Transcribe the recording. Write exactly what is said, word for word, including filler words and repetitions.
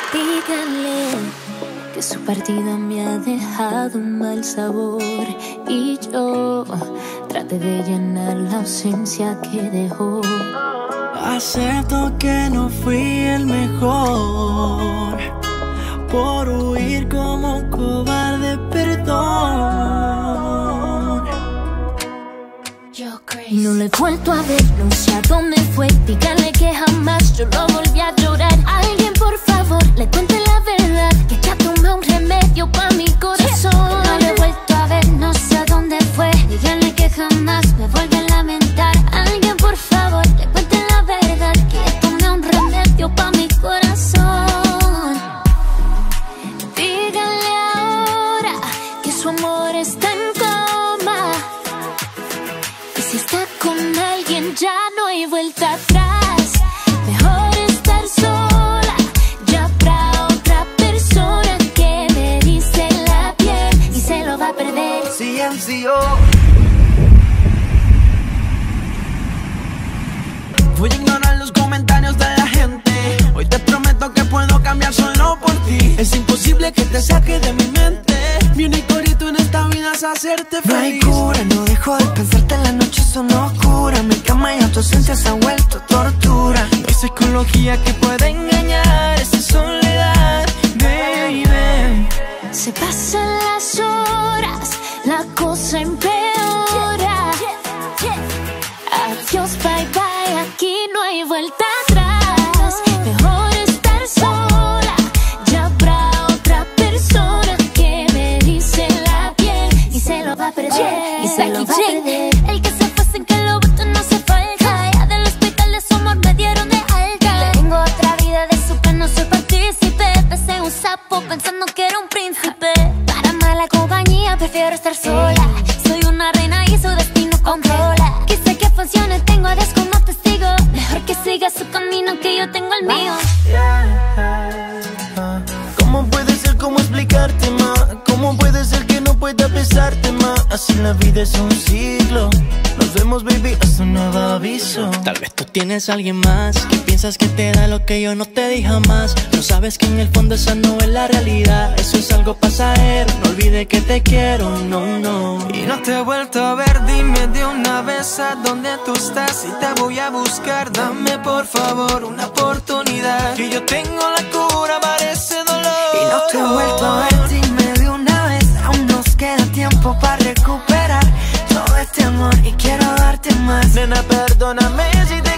Díganle que su partida me ha dejado un mal sabor y yo traté de llenar la ausencia que dejó. Acepto que no fui el mejor por huir como un cobarde, perdón. No lo he vuelto a ver, no sé a dónde fue. Díganle que jamás yo lo volví a llorar. Alguien por favor, le cuente la verdad, que ya tomé un remedio pa' mi corazón. No lo he vuelto a ver, no sé a dónde fue. Díganle que jamás me vuelve a lamentar. Alguien por favor, le cuente la verdad, que ya tomé un remedio pa' mi corazón. Díganle ahora que su amor está en coma, y si está con alguien ya no hay vuelta atrás. Mejor estar sola, ya habrá otra persona que me dice la piel y se lo va a perder. C M C O. Voy a ignorar los comentarios de la gente. Hoy te prometo que puedo cambiar solo por ti. Es imposible que te saque de mi mente. Mi único rito en esta vida es hacerte feliz. No hay cura, no dejo de pensarte en la noche, son oscura. Mi cama y tu ausencia se ha vuelto tortura. No hay psicología que pueda engañar esta soledad, baby. Se pasan las horas, la cosa empeora. Adiós, bye bye, aquí no hay vuelta atrás. Mejor estar sola, ya habrá otra persona que me dice la piel y se lo va a perder, y se lo va a perder. El que se fue sin que lo voto no hace falta. Ya del hospital de su amor me dieron de alta. Tengo otra vida de su que no soy partícipe. Besé un sapo pensando que era un príncipe. Para mala compañía prefiero estar sola. Soy una reina y su destino controla. Quise que funcione, tengo a Dios como testigo. Mejor que siga su camino que yo tengo el mío. ¿Cómo puede ser? ¿Cómo explicarte más? ¿Cómo puede ser que no pueda besarte más? Así la vida es un ciclo. Nos vemos, baby, hasta un nuevo aviso. Tal vez tú tienes a alguien más que piensas que te da lo que yo no te di jamás. No sabes que en el fondo esa no es la realidad. Eso es algo pasajero, no olvides que te quiero, no, no. Y no te he vuelto a ver, dime de una vez a dónde tú estás y te voy a buscar. Dame por favor una oportunidad, que yo tengo la cura para ese dolor. Y no te he vuelto a ver, dime de una vez. Aún nos queda tiempo para recuperar todo este amor y quiero darte más. Nena, perdóname si te